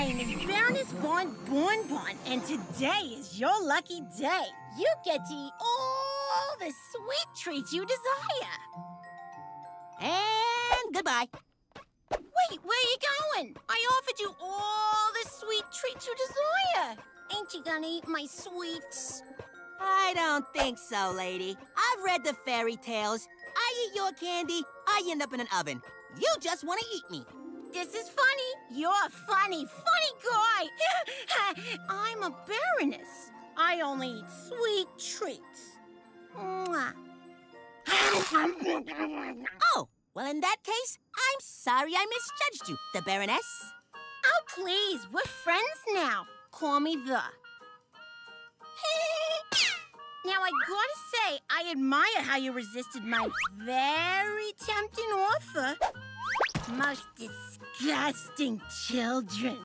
name is Baroness von Bonbon, and today is your lucky day. You get to eat all the sweet treats you desire. And goodbye. Wait, where are you going? I offered you all the sweet treats you desire. Ain't you gonna eat my sweets? I don't think so, lady. I've read the fairy tales. I eat your candy, I end up in an oven. You just want to eat me. This is funny. You're a funny guy. I'm a baroness. I only eat sweet treats. Mwah. Oh, well, in that case, I'm sorry I misjudged you, the Baroness. Oh, please, we're friends now. Call me the. Now, I gotta say, I admire how you resisted my very tempting offer. Most disgusting children.